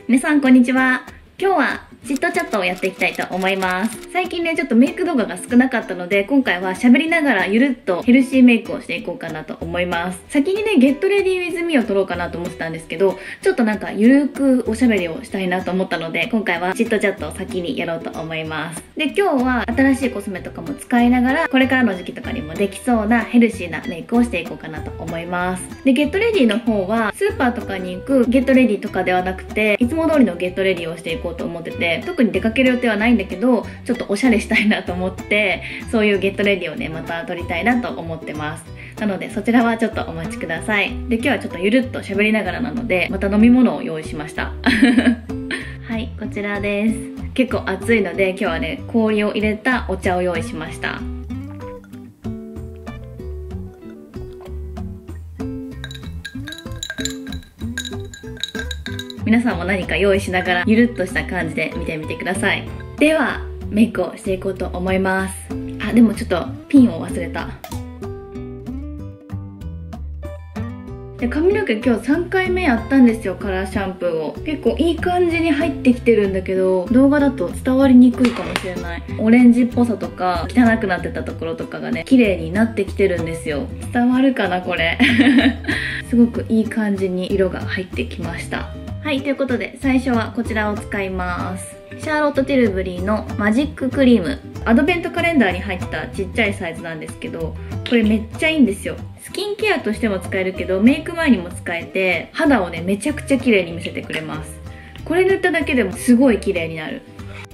皆さんこんにちは。今日はチットチャットをやっていきたいと思います。最近ね、ちょっとメイク動画が少なかったので、今回は喋りながらゆるっとヘルシーメイクをしていこうかなと思います。先にね、ゲットレディーウィズミーを撮ろうかなと思ってたんですけど、ちょっとなんかゆるくおしゃべりをしたいなと思ったので、今回はチットチャットを先にやろうと思います。で、今日は新しいコスメとかも使いながら、これからの時期とかにもできそうなヘルシーなメイクをしていこうかなと思います。で、ゲットレディーの方は、スーパーとかに行くゲットレディーとかではなくて、いつも通りのゲットレディーをしていこうと思ってて、特に出かける予定はないんだけど、ちょっとおしゃれしたいなと思って、そういうゲットレディーをね、また撮りたいなと思ってます。なので、そちらはちょっとお待ちください。で、今日はちょっとゆるっと喋りながらなので、また飲み物を用意しました。はい、こちらです。結構暑いので、今日はね、氷を入れたお茶を用意しました。皆さんも何か用意しながらゆるっとした感じで見てみてください。ではメイクをしていこうと思います。あ、でもちょっとピンを忘れた。で、髪の毛今日3回目やったんですよ、カラーシャンプーを。結構いい感じに入ってきてるんだけど、動画だと伝わりにくいかもしれない。オレンジっぽさとか汚くなってたところとかがね、綺麗になってきてるんですよ。伝わるかなこれ。すごくいい感じに色が入ってきました。はい、ということで最初はこちらを使います。シャーロット・ティルブリーのマジッククリーム。アドベントカレンダーに入ってたちっちゃいサイズなんですけど、これめっちゃいいんですよ。スキンケアとしても使えるけど、メイク前にも使えて、肌をね、めちゃくちゃ綺麗に見せてくれます。これ塗っただけでもすごい綺麗になる。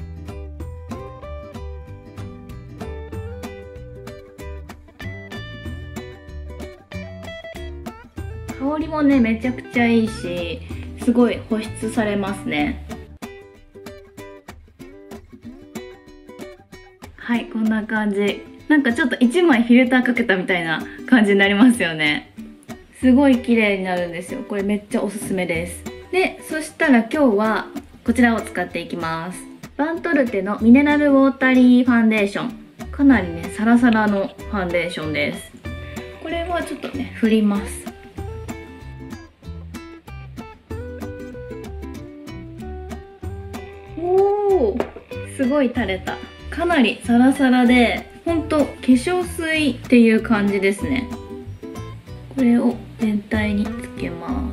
香りもね、めちゃくちゃいいし、すごい保湿されますね。はい、こんな感じ。なんかちょっと1枚フィルターかけたみたいな感じになりますよね。すごい綺麗になるんですよ。これめっちゃおすすめです。で、そしたら今日はこちらを使っていきます。バントルテのミネラルウォータリーファンデーション。かなりね、サラサラのファンデーションです。これはちょっとね、振ります。おー、すごい垂れた。かなりサラサラで、ほんと化粧水っていう感じですね。これを全体につけます。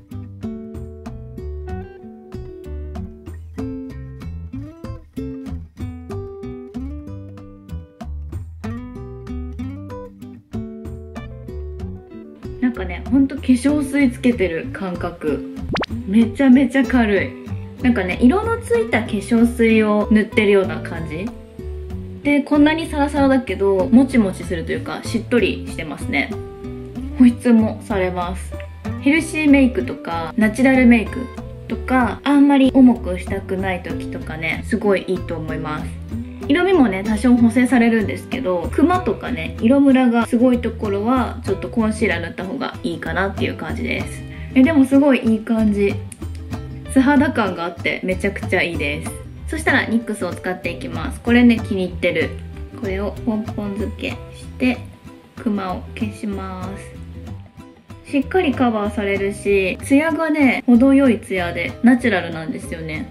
なんかね、ほんと化粧水つけてる感覚。めちゃめちゃ軽い。なんかね、色のついた化粧水を塗ってるような感じで、こんなにサラサラだけどもちもちするというか、しっとりしてますね。保湿もされます。ヘルシーメイクとかナチュラルメイクとか、あんまり重くしたくない時とかね、すごいいいと思います。色味もね、多少補正されるんですけど、クマとかね、色ムラがすごいところはちょっとコンシーラー塗った方がいいかなっていう感じです。でもすごいいい感じ。素肌感があってめちゃくちゃいいです。そしたらニックスを使っていきます。これね、気に入ってる。これをポンポン付けしてクマを消します。しっかりカバーされるし、ツヤがね、程よいツヤでナチュラルなんですよね。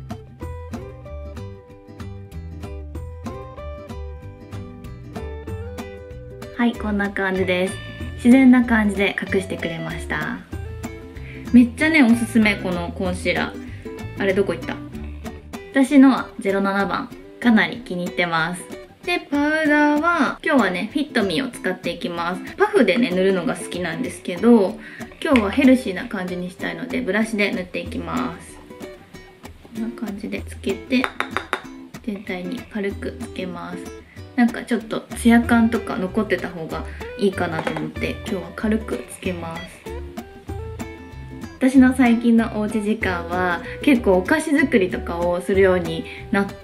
はい、こんな感じです。自然な感じで隠してくれました。めっちゃね、おすすめ、このコンシーラー。あれどこ行った？私のは07番。かなり気に入ってます。で、パウダーは、今日はね、フィットミーを使っていきます。パフでね、塗るのが好きなんですけど、今日はヘルシーな感じにしたいので、ブラシで塗っていきます。こんな感じでつけて、全体に軽くつけます。なんかちょっとツヤ感とか残ってた方がいいかなと思って、今日は軽くつけます。私の最近のおうち時間は結構お菓子作りとかをするようになって、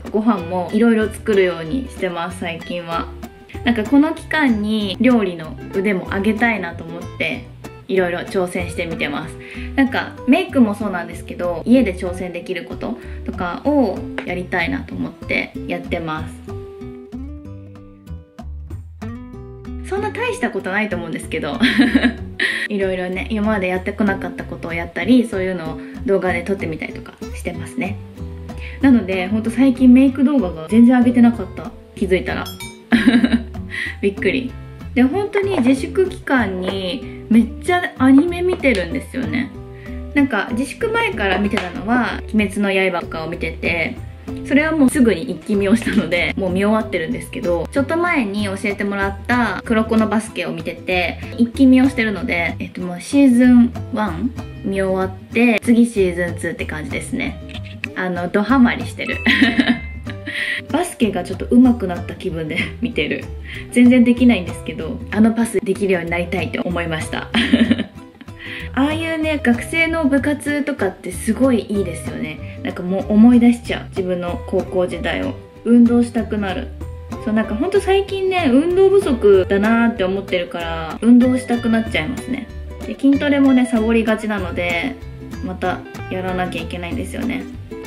ご飯もいろいろ作るようにしてます。最近はなんかこの期間に料理の腕も上げたいなと思っていろいろ挑戦してみてます。なんかメイクもそうなんですけど、家で挑戦できることとかをやりたいなと思ってやってます。 そんな大したことないと思うんですけどいろいろね、今までやってこなかったことをやったり、そういうのを動画で撮ってみたりとかしてますね。なのでほんと最近メイク動画が全然上げてなかった、気づいたらびっくりで、本当に自粛期間にめっちゃアニメ見てるんですよね。なんか自粛前から見てたのは「鬼滅の刃」とかを見てて、それはもうすぐに一気見をしたのでもう見終わってるんですけど、ちょっと前に教えてもらった「黒子のバスケ」を見てて一気見をしてるので、もうシーズン1見終わって次シーズン2って感じですね。ドハマりしてるバスケがちょっと上手くなった気分で見てる。全然できないんですけど、パスできるようになりたいって思いましたああいうね、学生の部活とかってすごいいいですよね。なんかもう思い出しちゃう、自分の高校時代を。運動したくなる。そう、なんかほんと最近ね、運動不足だなーって思ってるから運動したくなっちゃいますね。で、筋トレもねサボりがちなので、またやらなきゃいけないんですよね。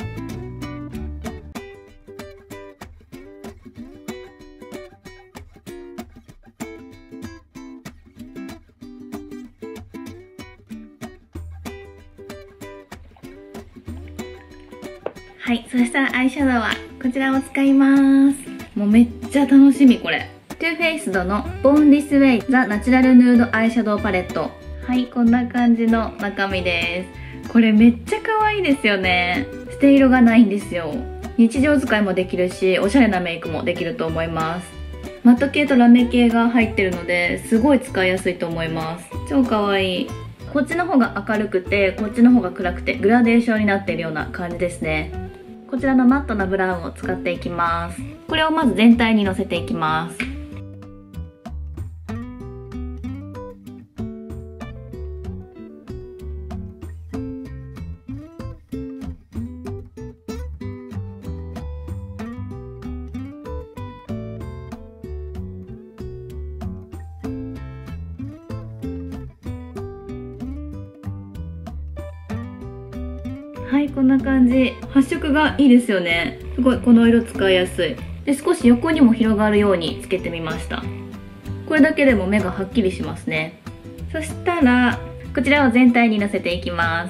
はい、そしたらアイシャドウはこちらを使います。もうめっちゃ楽しみこれ。トゥーフェイスドの Born This Way The Natural Nude アイシャドウパレット。はい、こんな感じの中身です。これめっちゃ可愛いですよね。捨て色がないんですよ。日常使いもできるし、おしゃれなメイクもできると思います。マット系とラメ系が入ってるのですごい使いやすいと思います。超可愛い。こっちの方が明るくて、こっちの方が暗くてグラデーションになっているような感じですね。こちらのマットなブラウンを使っていきます。これをまず全体にのせていきます。はい、こんな感じ。発色がいいですよね。すごいこの色使いやすい。で、少し横にも広がるようにつけてみました。これだけでも目がはっきりしますね。そしたらこちらを全体にのせていきます。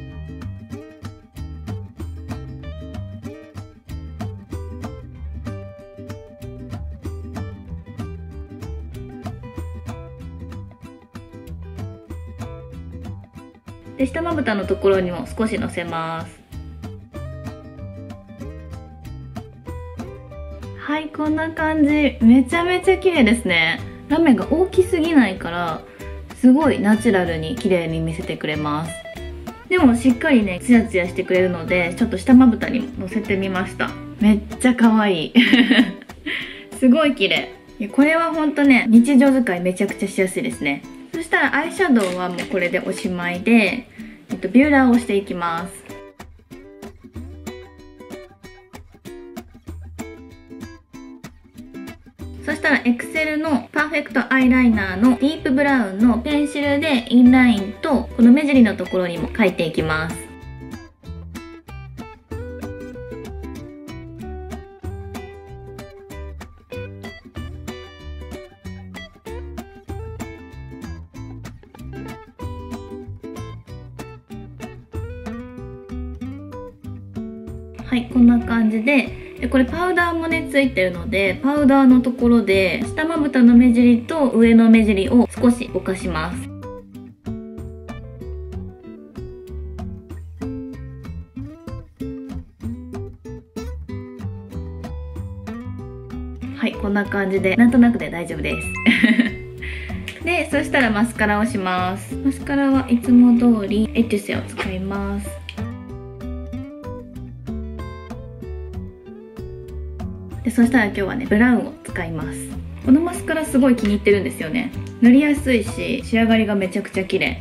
で、下まぶたのところにも少しのせます。はい、こんな感じ。めちゃめちゃ綺麗ですね。ラメが大きすぎないからすごいナチュラルに綺麗に見せてくれます。でもしっかりねツヤツヤしてくれるので、ちょっと下まぶたにものせてみました。めっちゃ可愛いすごい綺麗。これはほんとね、日常使いめちゃくちゃしやすいですね。そしたらアイシャドウはもうこれでおしまいで、ビューラーをしていきます。そしたらエクセルのパーフェクトアイライナーのディープブラウンのペンシルでインラインとこの目尻のところにも描いていきます。はい、こんな感じで、これパウダーもねついてるので、パウダーのところで下まぶたの目尻と上の目尻を少しぼかします。はい、こんな感じでなんとなくで大丈夫ですで、そしたらマスカラをします。マスカラはいつも通りエトゥセを使います。で、そしたら今日はねブラウンを使います。このマスカラすごい気に入ってるんですよね。塗りやすいし仕上がりがめちゃくちゃ綺麗。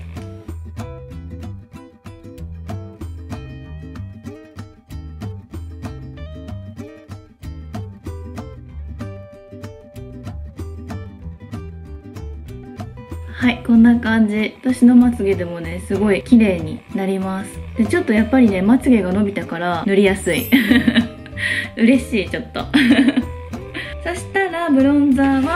はい、こんな感じ。私のまつげでもねすごい綺麗になります。で、ちょっとやっぱりねまつげが伸びたから塗りやすい嬉しい。ちょっとそしたらブロンザーは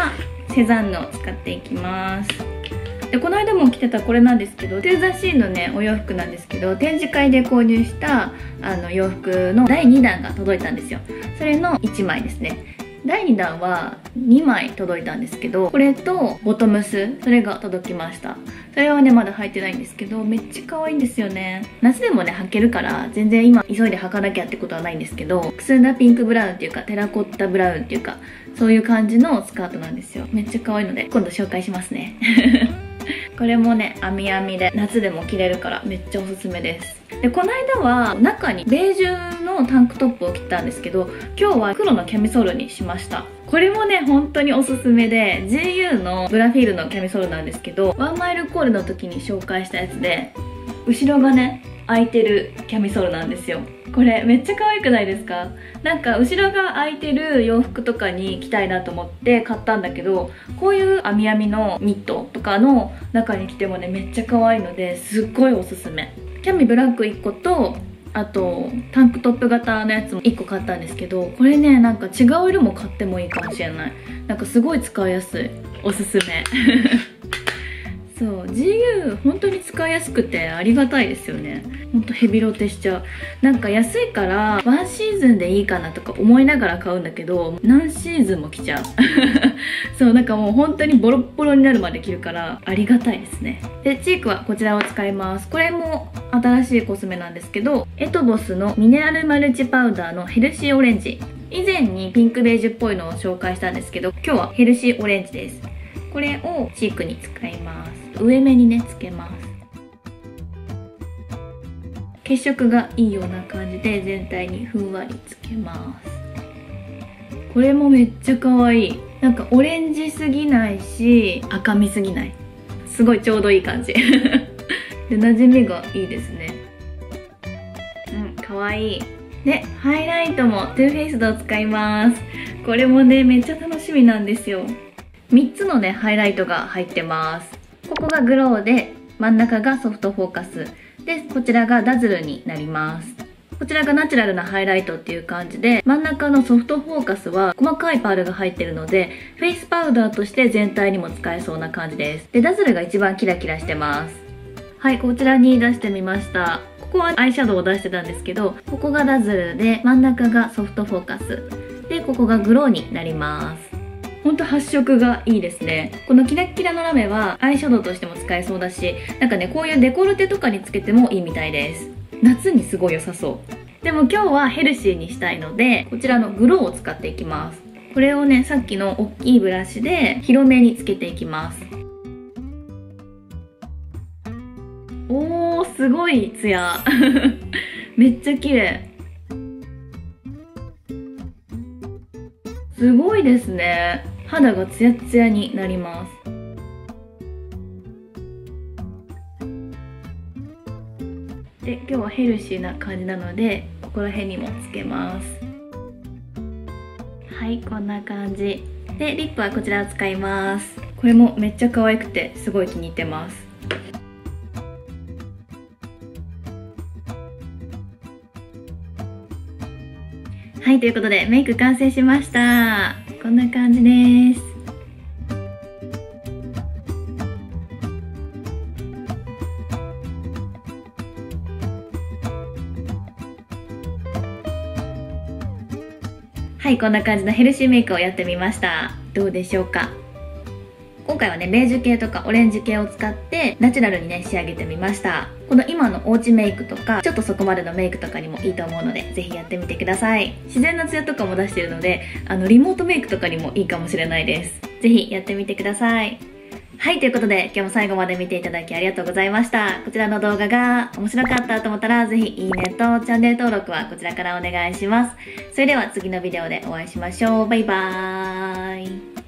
セザンヌを使っていきます。でこの間も着てたこれなんですけど、トゥーザシーのねお洋服なんですけど、展示会で購入した洋服の第2弾が届いたんですよ。それの1枚ですね。第2弾は2枚届いたんですけど、これとボトムス、それが届きました。それはねまだ履いてないんですけど、めっちゃ可愛いんですよね。夏でもね履けるから全然今急いで履かなきゃってことはないんですけど、くすんだピンクブラウンっていうかテラコッタブラウンっていうか、そういう感じのスカートなんですよ。めっちゃ可愛いので今度紹介しますね。これもね網編みで夏でも着れるからめっちゃおすすめです。でこの間は中にベージュのタンクトップを着たんですけど、今日は黒のキャミソールにしました。これもね本当におすすめで、 GU のブラフィールのキャミソールなんですけど、ワンマイルコールの時に紹介したやつで、後ろがね開いてるキャミソールなんですよ。これめっちゃ可愛くないですか？なんか後ろが開いてる洋服とかに着たいなと思って買ったんだけど、こういう編み編みのニットとかの中に着てもねめっちゃ可愛いので、すっごいおすすめ。キャミブラック1個と、あとタンクトップ型のやつも1個買ったんですけど、これねなんか違う色も買ってもいいかもしれない。なんかすごい使いやすい、おすすめ。そう GU 本当に使いやすくてありがたいですよね。ほんとヘビロテしちゃう。なんか安いからワンシーズンでいいかなとか思いながら買うんだけど、何シーズンも着ちゃう。そうなんかもう本当にボロッボロになるまで着るからありがたいですね。でチークはこちらを使います。これも新しいコスメなんですけど、エトボスのミネラルマルチパウダーのヘルシーオレンジ。以前にピンクベージュっぽいのを紹介したんですけど、今日はヘルシーオレンジです。これをチークに使います。上目にねつけます。血色がいいような感じで全体にふんわりつけます。これもめっちゃ可愛い。なんかオレンジすぎないし赤みすぎない、すごいちょうどいい感じ。で馴染みがいいですね。可愛い。でハイライトもトゥーフェイスドを使います。これもねめっちゃ楽しみなんですよ。3つのねハイライトが入ってます。ここがグローで、真ん中がソフトフォーカスで、こちらがダズルになります。こちらがナチュラルなハイライトっていう感じで、真ん中のソフトフォーカスは細かいパールが入ってるので、フェイスパウダーとして全体にも使えそうな感じです。でダズルが一番キラキラしてます。はい、こちらに出してみました。ここはアイシャドウを出してたんですけど、ここがダズルで真ん中がソフトフォーカスで、ここがグローになります。ほんと発色がいいですね。このキラッキラのラメはアイシャドウとしても使えそうだし、なんかねこういうデコルテとかにつけてもいいみたいです。夏にすごい良さそう。でも今日はヘルシーにしたいので、こちらのグローを使っていきます。これをねさっきの大きいブラシで広めにつけていきます。おーすごいツヤ。めっちゃ綺麗。すごいですね。肌がツヤツヤになります。で今日はヘルシーな感じなので、ここら辺にもつけます。はい、こんな感じでリップはこちらを使います。これもめっちゃ可愛くてすごい気に入ってます。はい、ということでメイク完成しました。こんな感じです。はい、こんな感じのヘルシーメイクをやってみました。どうでしょうか？今回はね、ベージュ系とかオレンジ系を使ってナチュラルにね、仕上げてみました。この今のおうちメイクとか、ちょっとそこまでのメイクとかにもいいと思うので、ぜひやってみてください。自然なツヤとかも出してるので、リモートメイクとかにもいいかもしれないです。ぜひやってみてください。はい、ということで今日も最後まで見ていただきありがとうございました。こちらの動画が面白かったと思ったら、ぜひいいねとチャンネル登録はこちらからお願いします。それでは次のビデオでお会いしましょう。バイバーイ。